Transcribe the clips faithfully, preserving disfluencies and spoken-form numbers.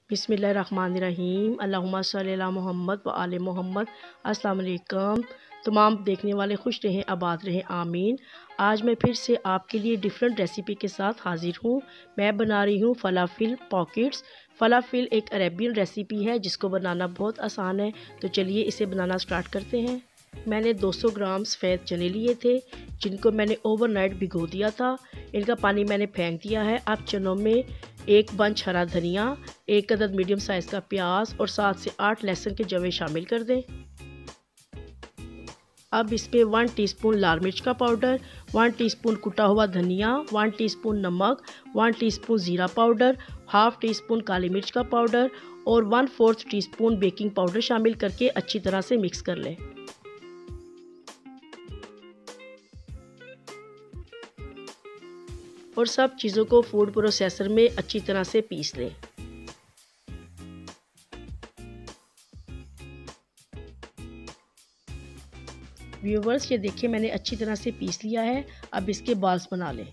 बिस्मिल्लाहिर्रहमानिर्रहीम। अल्लाहुम्मा सल्ली अला मोहम्मद व आले मोहम्मद। अस्सलाम वालेकुम। तमाम देखने वाले खुश रहें, आबाद रहें, आमीन। आज मैं फिर से आपके लिए डिफरेंट रेसिपी के साथ हाजिर हूँ। मैं बना रही हूँ फलाफिल पॉकेट्स। फलाफिल एक अरेबियन रेसिपी है जिसको बनाना बहुत आसान है। तो चलिए इसे बनाना स्टार्ट करते हैं। मैंने दो सौ ग्राम सफ़ेद चने लिए थे जिनको मैंने ओवरनाइट भिगो दिया था। इनका पानी मैंने फेंक दिया है। अब चनों में एक बंच हरा धनिया, एक अदद मीडियम साइज़ का प्याज और सात से आठ लहसुन के जवे शामिल कर दें। अब इसमें वन टीस्पून लाल मिर्च का पाउडर, वन टीस्पून कुटा हुआ धनिया, वन टीस्पून नमक, वन टीस्पून ज़ीरा पाउडर, हाफ़ टी स्पून काली मिर्च का पाउडर और one fourth teaspoon baking powder शामिल करके अच्छी तरह से मिक्स कर लें। और सब चीज़ों को फूड प्रोसेसर में अच्छी तरह से पीस लें। व्यूवर्स, ये देखिए मैंने अच्छी तरह से पीस लिया है। अब इसके बॉल्स बना लें।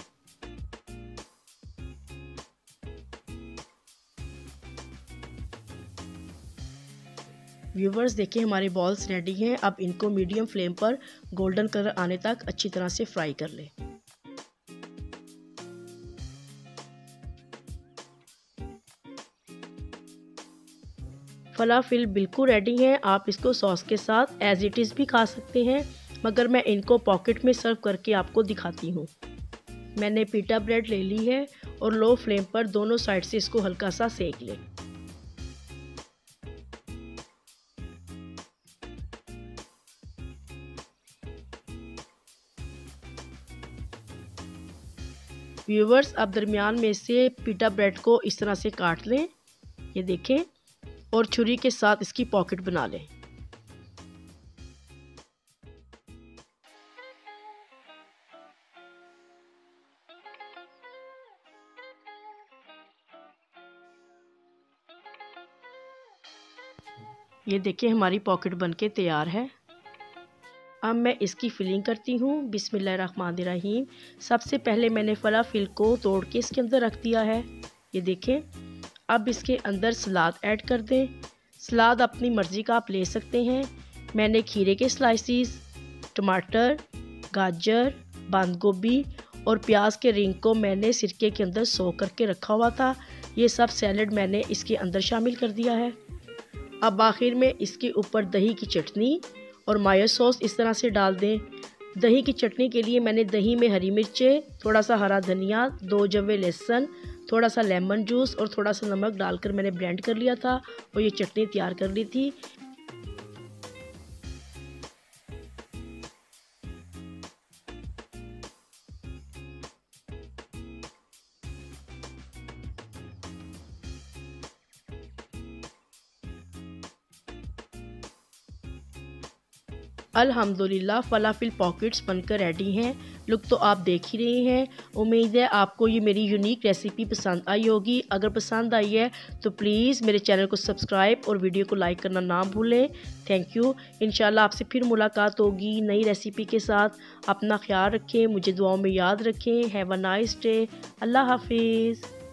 व्यूवर्स देखिए हमारे बॉल्स रेडी हैं। अब इनको मीडियम फ्लेम पर गोल्डन कलर आने तक अच्छी तरह से फ्राई कर लें। फलाफिल बिल्कुल रेडी हैं। आप इसको सॉस के साथ एज इट इज़ भी खा सकते हैं, मगर मैं इनको पॉकेट में सर्व करके आपको दिखाती हूँ। मैंने पीटा ब्रेड ले ली है और लो फ्लेम पर दोनों साइड से इसको हल्का सा सेक लें। व्यूवर्स, अब दरमियान में से पीटा ब्रेड को इस तरह से काट लें, ये देखें, और छुरी के साथ इसकी पॉकेट बना लें। ये देखिए हमारी पॉकेट बनके तैयार है। अब मैं इसकी फिलिंग करती हूँ। बिस्मिल्लाहिर्रहमानिर्रहीम। सबसे पहले मैंने फलाफिल को तोड़ के इसके अंदर रख दिया है, ये देखें। अब इसके अंदर सलाद ऐड कर दें। सलाद अपनी मर्ज़ी का आप ले सकते हैं। मैंने खीरे के स्लाइसिस, टमाटर, गाजर, बंद गोभी और प्याज के रिंग को मैंने सिरके के अंदर सोक करके रखा हुआ था। ये सब सैलड मैंने इसके अंदर शामिल कर दिया है। अब आखिर में इसके ऊपर दही की चटनी और मायो सॉस इस तरह से डाल दें। दही की चटनी के लिए मैंने दही में हरी मिर्चें, थोड़ा सा हरा धनिया, दो जवे लहसुन, थोड़ा सा लेमन जूस और थोड़ा सा नमक डालकर मैंने ब्लेंड कर लिया था और ये चटनी तैयार कर ली थी। अल्हम्दुलिल्लाह फलाफिल पॉकेट्स बनकर रेडी हैं। लुक तो आप देख ही रहे हैं। उम्मीद है आपको ये मेरी यूनिक रेसिपी पसंद आई होगी। अगर पसंद आई है तो प्लीज़ मेरे चैनल को सब्सक्राइब और वीडियो को लाइक करना ना भूलें। Thank you. इंशाल्लाह आपसे फिर मुलाकात होगी नई रेसिपी के साथ। अपना ख्याल रखें, मुझे दुआओं में याद रखें। Have a nice day. अल्लाह हाफिज़।